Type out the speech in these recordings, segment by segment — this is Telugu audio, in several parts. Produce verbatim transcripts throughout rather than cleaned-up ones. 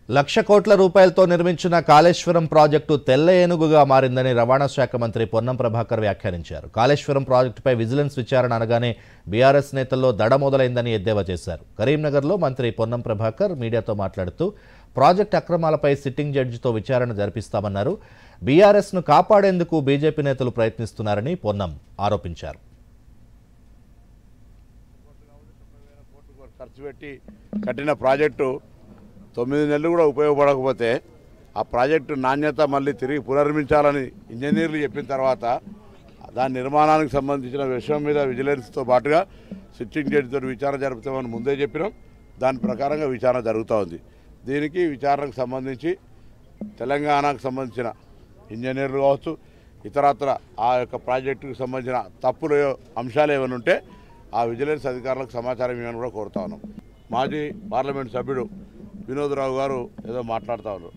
లక్ష కోట్ల రూపాయలతో నిర్మించిన కాళేశ్వరం ప్రాజెక్టు తెల్ల ఏనుగుగా మారిందని రవాణా శాఖ మంత్రి పొన్నం ప్రభాకర్ వ్యాఖ్యానించారు. కాళేశ్వరం ప్రాజెక్టుపై విజిలెన్స్ విచారణ అనగానే బీఆర్ఎస్ నేతల్లో దడ మొదలైందని ఎద్దేవా చేశారు. కరీంనగర్లో మంత్రి పొన్నం ప్రభాకర్ మీడియాతో మాట్లాడుతూ ప్రాజెక్టు అక్రమాలపై సిట్టింగ్ జడ్జితో విచారణ జరిపిస్తామన్నారు. బీఆర్ఎస్ను కాపాడేందుకు బీజేపీ నేతలు ప్రయత్నిస్తున్నారని పొన్నం ఆరోపించారు. ఖర్చు పెట్టి కట్టిన ప్రాజెక్టు తొమ్మిది నెలలు కూడా ఉపయోగపడకపోతే ఆ ప్రాజెక్టు నాణ్యత మళ్ళీ తిరిగి పునర్మించాలని ఇంజనీర్లు చెప్పిన తర్వాత దాని నిర్మాణానికి సంబంధించిన విషయం మీద విజిలెన్స్తో పాటుగా సిట్టింగ్ జడ్జితో విచారణ జరుపుతామని ముందే చెప్పినాం. దాని ప్రకారంగా విచారణ జరుగుతూ ఉంది. దీనికి విచారణకు సంబంధించి తెలంగాణకు సంబంధించిన ఇంజనీర్లు కావచ్చు, ఇతరత్ర ఆ యొక్క ప్రాజెక్టుకు సంబంధించిన తప్పులు అంశాలు ఏమైనా ఉంటే ఆ విజిలెన్స్ అధికారులకు సమాచారం ఇవ్వని కూడా కోరుతా ఉన్నాం. మాజీ పార్లమెంట్ సభ్యుడు వినోద్రావు గారు ఏదో మాట్లాడుతూ ఉన్నారు.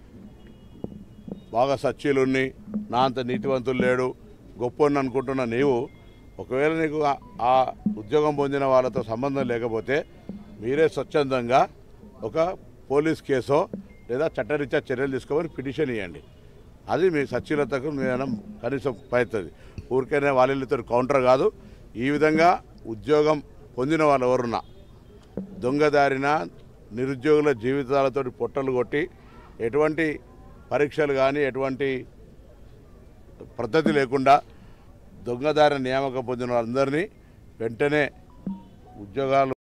బాగా సచ్చీలున్ని నా అంత నీతివంతులు లేడు గొప్పని అనుకుంటున్న నీవు ఒకవేళ నీకు ఆ ఉద్యోగం పొందిన వాళ్ళతో సంబంధం లేకపోతే మీరే స్వచ్ఛందంగా ఒక పోలీస్ కేసో లేదా చట్టరీత్యా చర్యలు తీసుకోమని పిటిషన్ ఇవ్వండి. అది మీ సచ్చీలతకు మేము కనీసం పడుతుంది. ఊరికైనా వాళ్ళతో కౌంటర్ కాదు. ఈ విధంగా ఉద్యోగం పొందిన వాళ్ళు ఎవరున్నా దొంగదారిన నిరుద్యోగుల జీవితాలతో పొట్టలు కొట్టి ఎటువంటి పరీక్షలు కానీ ఎటువంటి పద్ధతి లేకుండా దొంగదారిన నియామకం పొందిన వాళ్ళందరినీ వెంటనే ఉద్యోగాలు